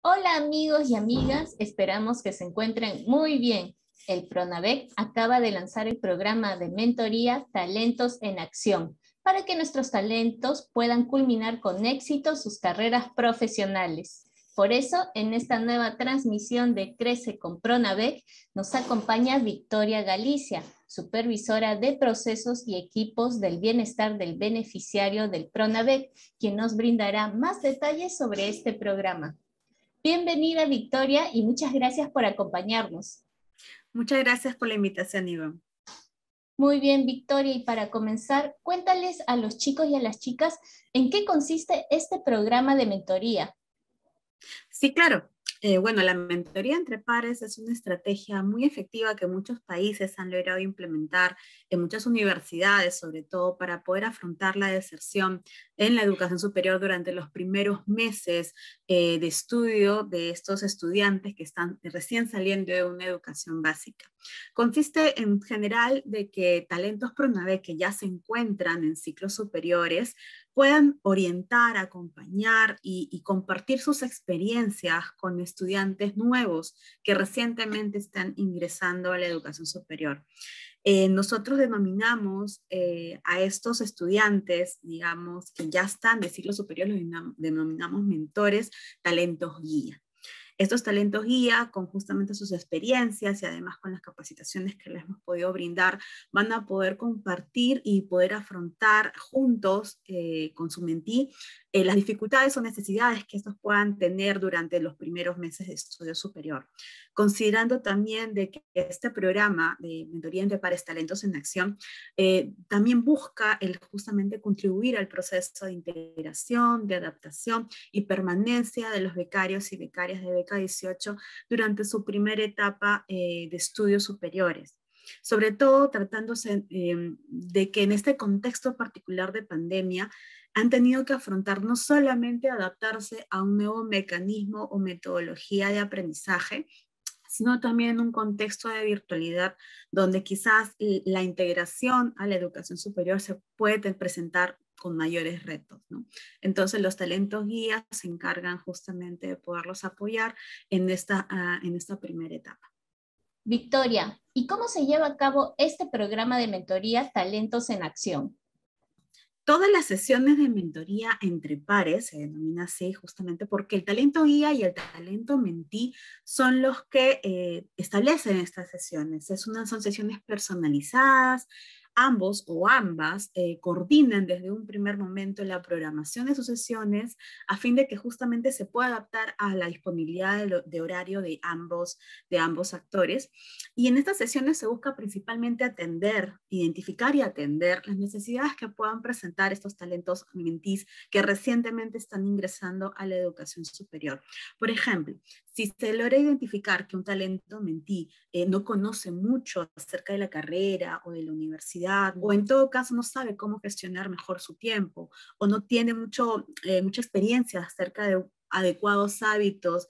Hola amigos y amigas, esperamos que se encuentren muy bien. El Pronavec acaba de lanzar el programa de mentoría Talentos en Acción para que nuestros talentos puedan culminar con éxito sus carreras profesionales. Por eso, en esta nueva transmisión de Crece con Pronavec, nos acompaña Victoria Galicia, supervisora de procesos y equipos del bienestar del beneficiario del Pronavec, quien nos brindará más detalles sobre este programa. Bienvenida, Victoria, y muchas gracias por acompañarnos. Muchas gracias por la invitación, Iván. Muy bien, Victoria, y para comenzar, cuéntales a los chicos y a las chicas en qué consiste este programa de mentoría. Sí, claro. Bueno, la mentoría entre pares es una estrategia muy efectiva que muchos países han logrado implementar en muchas universidades, sobre todo para poder afrontar la deserción en la educación superior durante los primeros meses de estudio de estos estudiantes que están recién saliendo de una educación básica. Consiste en general de que talentos Pronavec que ya se encuentran en ciclos superiores puedan orientar, acompañar y compartir sus experiencias con estudiantes nuevos que recientemente están ingresando a la educación superior. Nosotros denominamos a estos estudiantes, digamos, que ya están de ciclo superior, los denominamos mentores, talentos guía. Estos talentos guía, con justamente sus experiencias y además con las capacitaciones que les hemos podido brindar, van a poder compartir y poder afrontar juntos con su mentí las dificultades o necesidades que estos puedan tener durante los primeros meses de estudio superior. Considerando también de que este programa de mentoría entre pares talentos en acción también busca el justamente contribuir al proceso de integración, de adaptación y permanencia de los becarios y becarias de Beca 18 durante su primera etapa de estudios superiores. Sobre todo tratándose de que en este contexto particular de pandemia han tenido que afrontar no solamente adaptarse a un nuevo mecanismo o metodología de aprendizaje, sino también en un contexto de virtualidad donde quizás la integración a la educación superior se puede presentar con mayores retos, ¿no? Entonces los talentos guías se encargan justamente de poderlos apoyar en esta primera etapa. Victoria, ¿y cómo se lleva a cabo este programa de mentoría Talentos en Acción? Todas las sesiones de mentoría entre pares se denomina así justamente porque el talento guía y el talento mentí son los que establecen estas sesiones. Son sesiones personalizadas. Ambos o ambas coordinan desde un primer momento la programación de sus sesiones a fin de que justamente se pueda adaptar a la disponibilidad de horario de ambos actores. Y en estas sesiones se busca principalmente atender, identificar y atender las necesidades que puedan presentar estos talentos mentís que recientemente están ingresando a la educación superior. Por ejemplo, si se logra identificar que un talento mentí no conoce mucho acerca de la carrera o de la universidad, o en todo caso no sabe cómo gestionar mejor su tiempo, o no tiene mucha experiencia acerca de adecuados hábitos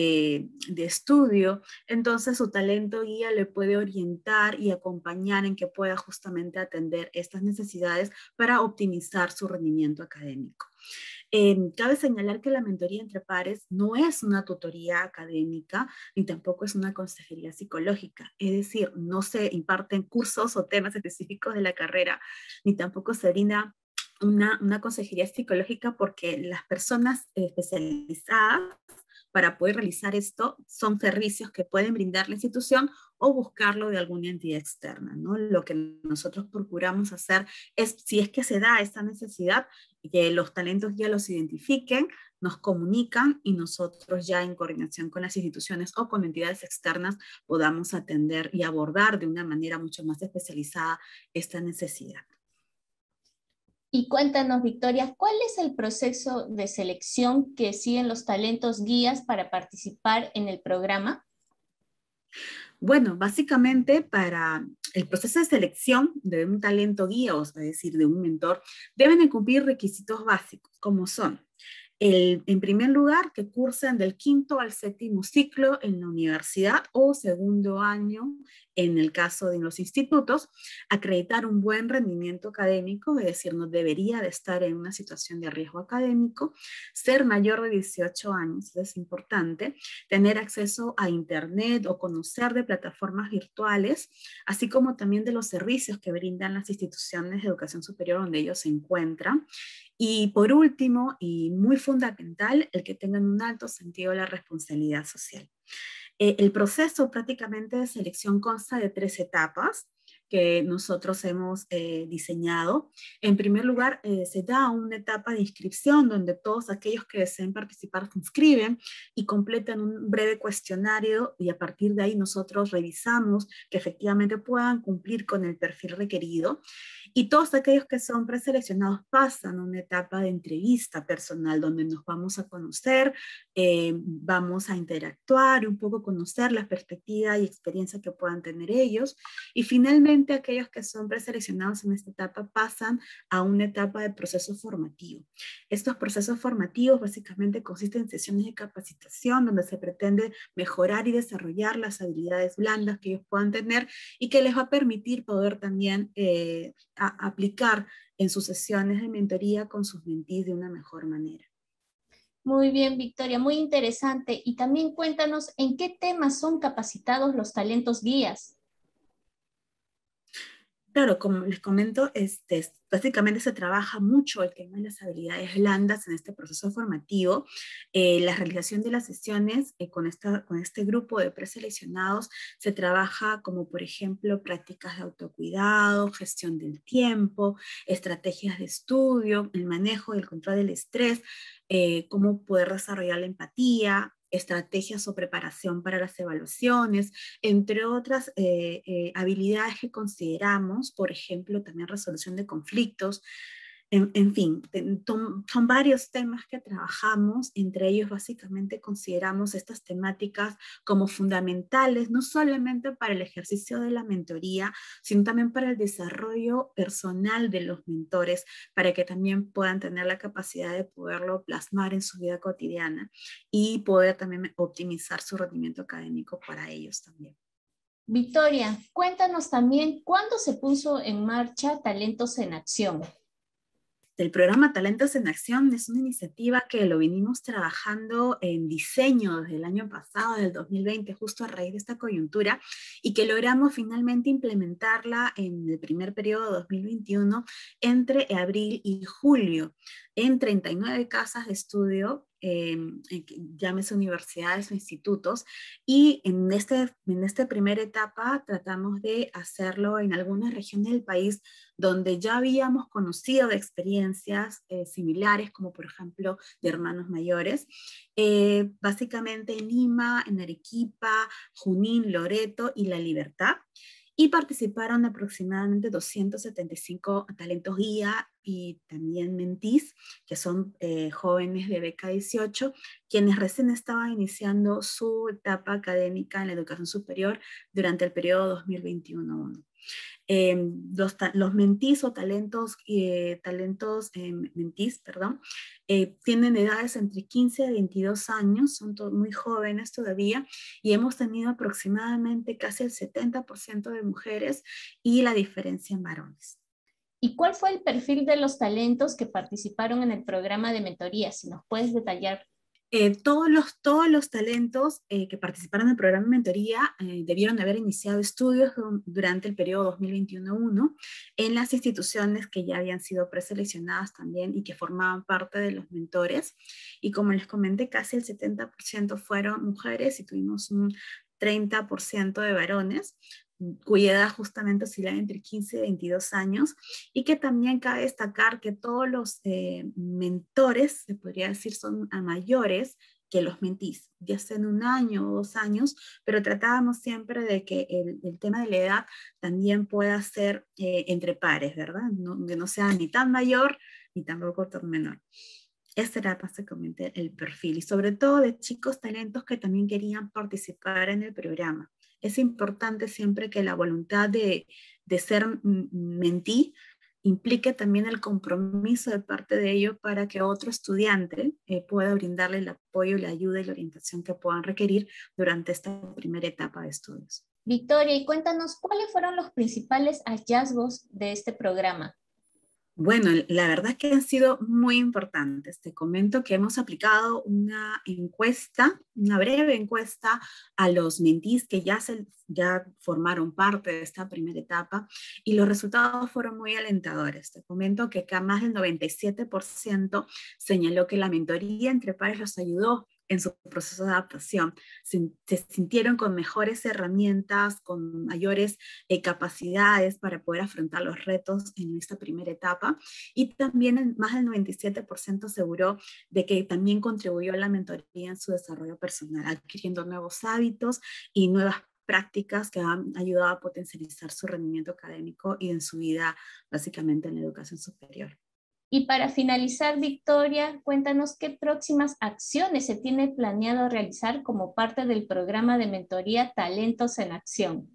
de estudio, entonces su talento guía le puede orientar y acompañar en que pueda justamente atender estas necesidades para optimizar su rendimiento académico. Cabe señalar que la mentoría entre pares no es una tutoría académica ni tampoco es una consejería psicológica, es decir, no se imparten cursos o temas específicos de la carrera, ni tampoco se brinda una consejería psicológica porque las personas especializadas para poder realizar esto son servicios que pueden brindar la institución o buscarlo de alguna entidad externa, ¿no? Lo que nosotros procuramos hacer es, si es que se da esta necesidad, que los talentos ya los identifiquen, nos comunican y nosotros ya en coordinación con las instituciones o con entidades externas podamos atender y abordar de una manera mucho más especializada esta necesidad. Y cuéntanos, Victoria, ¿cuál es el proceso de selección que siguen los talentos guías para participar en el programa? Bueno, básicamente para el proceso de selección de un talento guía, o es decir, de un mentor, deben de cumplir requisitos básicos, como son En primer lugar, que cursen del quinto al séptimo ciclo en la universidad o segundo año en el caso de los institutos, acreditar un buen rendimiento académico, es decir, no debería de estar en una situación de riesgo académico, ser mayor de 18 años, es importante, tener acceso a internet o conocer de plataformas virtuales, así como también de los servicios que brindan las instituciones de educación superior donde ellos se encuentran. Y por último, y muy fundamental, el que tengan un alto sentido de la responsabilidad social. El proceso prácticamente de selección consta de 3 etapas que nosotros hemos diseñado. En primer lugar, se da una etapa de inscripción donde todos aquellos que deseen participar se inscriben y completan un breve cuestionario y a partir de ahí nosotros revisamos que efectivamente puedan cumplir con el perfil requerido. Y todos aquellos que son preseleccionados pasan a una etapa de entrevista personal donde nos vamos a conocer, vamos a interactuar, un poco conocer la perspectiva y experiencia que puedan tener ellos. Y finalmente aquellos que son preseleccionados en esta etapa pasan a una etapa de proceso formativo. Estos procesos formativos básicamente consisten en sesiones de capacitación donde se pretende mejorar y desarrollar las habilidades blandas que ellos puedan tener y que les va a permitir poder también aplicar en sus sesiones de mentoría con sus mentees de una mejor manera. Muy bien, Victoria, muy interesante. Y también cuéntanos en qué temas son capacitados los talentos guías. Claro, como les comento, básicamente se trabaja mucho el tema de las habilidades blandas en este proceso formativo. La realización de las sesiones con este grupo de preseleccionados se trabaja como, por ejemplo, prácticas de autocuidado, gestión del tiempo, estrategias de estudio, el manejo del control del estrés, cómo poder desarrollar la empatía, estrategias o preparación para las evaluaciones, entre otras habilidades que consideramos, por ejemplo, también resolución de conflictos. En fin, son varios temas que trabajamos, entre ellos básicamente consideramos estas temáticas como fundamentales, no solamente para el ejercicio de la mentoría, sino también para el desarrollo personal de los mentores, para que también puedan tener la capacidad de poderlo plasmar en su vida cotidiana y poder también optimizar su rendimiento académico para ellos también. Victoria, cuéntanos también cuándo se puso en marcha Talentos en Acción. El programa Talentos en Acción es una iniciativa que lo vinimos trabajando en diseño desde el año pasado, del 2020, justo a raíz de esta coyuntura, y que logramos finalmente implementarla en el primer periodo de 2021 entre abril y julio en 39 casas de estudio, llámese universidades o institutos, y en esta primera etapa tratamos de hacerlo en algunas regiones del país donde ya habíamos conocido de experiencias similares, como por ejemplo de hermanos mayores, básicamente en Lima, en Arequipa, Junín, Loreto y La Libertad, y participaron aproximadamente 275 talentos guía y también mentees, que son jóvenes de beca 18, quienes recién estaban iniciando su etapa académica en la educación superior durante el periodo 2021. Los mentees o mentees, perdón, tienen edades entre 15 a 22 años, son muy jóvenes todavía, y hemos tenido aproximadamente casi el 70% de mujeres y la diferencia en varones. ¿Y cuál fue el perfil de los talentos que participaron en el programa de mentoría? Si nos puedes detallar. Todos los talentos que participaron en el programa de mentoría debieron haber iniciado estudios durante el periodo 2021 en las instituciones que ya habían sido preseleccionadas también y que formaban parte de los mentores. Y como les comenté, casi el 70% fueron mujeres y tuvimos un 30% de varones, cuya edad justamente oscilaba entre 15 y 22 años, y que también cabe destacar que todos los mentores, se podría decir, son mayores que los mentees, ya sea en 1 año o 2 años, pero tratábamos siempre de que el tema de la edad también pueda ser entre pares, ¿verdad? Que no sea ni tan mayor ni tampoco tan menor. Este era básicamente el perfil, y sobre todo de chicos talentos que también querían participar en el programa. Es importante siempre que la voluntad de ser mentee implique también el compromiso de parte de ellos para que otro estudiante pueda brindarle el apoyo, la ayuda y la orientación que puedan requerir durante esta primera etapa de estudios. Victoria, y cuéntanos cuáles fueron los principales hallazgos de este programa. Bueno, la verdad es que han sido muy importantes. Te comento que hemos aplicado una encuesta, una breve encuesta a los mentees que ya formaron parte de esta primera etapa y los resultados fueron muy alentadores. Te comento que acá más del 97% señaló que la mentoría entre pares los ayudó en su proceso de adaptación. Se sintieron con mejores herramientas, con mayores capacidades para poder afrontar los retos en esta primera etapa. Y también más del 97% aseguró de que también contribuyó a la mentoría en su desarrollo personal, adquiriendo nuevos hábitos y nuevas prácticas que han ayudado a potencializar su rendimiento académico y en su vida, básicamente en la educación superior. Y para finalizar, Victoria, cuéntanos qué próximas acciones se tiene planeado realizar como parte del programa de mentoría Talentos en Acción.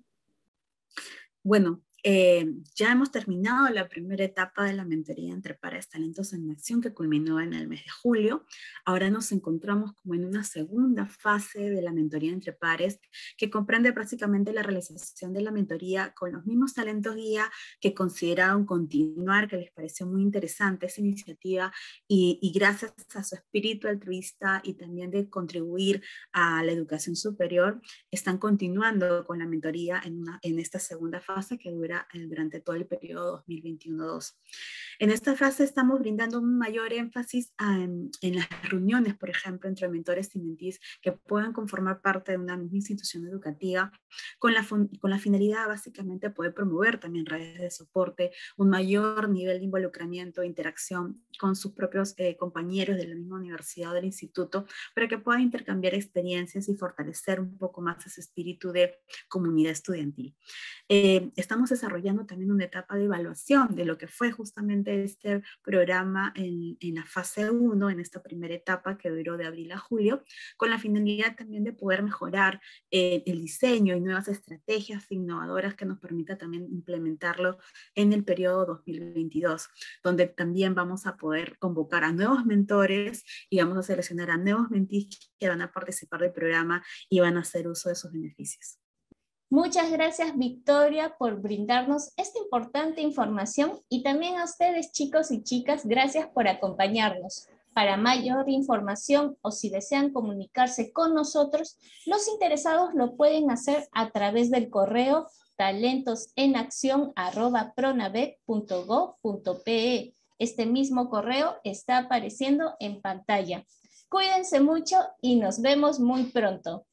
Bueno, ya hemos terminado la primera etapa de la mentoría entre pares Talentos en Acción que culminó en el mes de julio. Ahora nos encontramos como en una segunda fase de la mentoría entre pares que comprende básicamente la realización de la mentoría con los mismos talentos guía que consideraron continuar, que les pareció muy interesante esa iniciativa y gracias a su espíritu altruista y también de contribuir a la educación superior, están continuando con la mentoría en esta segunda fase que dura durante todo el periodo 2021-2. En esta fase estamos brindando un mayor énfasis en las reuniones, por ejemplo, entre mentores y mentees que puedan conformar parte de una misma institución educativa con la finalidad básicamente de poder promover también redes de soporte, un mayor nivel de involucramiento e interacción con sus propios compañeros de la misma universidad o del instituto para que puedan intercambiar experiencias y fortalecer un poco más ese espíritu de comunidad estudiantil. Estamos desarrollando también una etapa de evaluación de lo que fue justamente este programa en la fase 1, en esta primera etapa que duró de abril a julio, con la finalidad también de poder mejorar el diseño y nuevas estrategias innovadoras que nos permita también implementarlo en el periodo 2022, donde también vamos a poder convocar a nuevos mentores y vamos a seleccionar a nuevos mentees que van a participar del programa y van a hacer uso de sus beneficios. Muchas gracias, Victoria, por brindarnos esta importante información y también a ustedes, chicos y chicas, gracias por acompañarnos. Para mayor información o si desean comunicarse con nosotros, los interesados lo pueden hacer a través del correo talentosenaccion@pronavec.gov.pe. Este mismo correo está apareciendo en pantalla. Cuídense mucho y nos vemos muy pronto.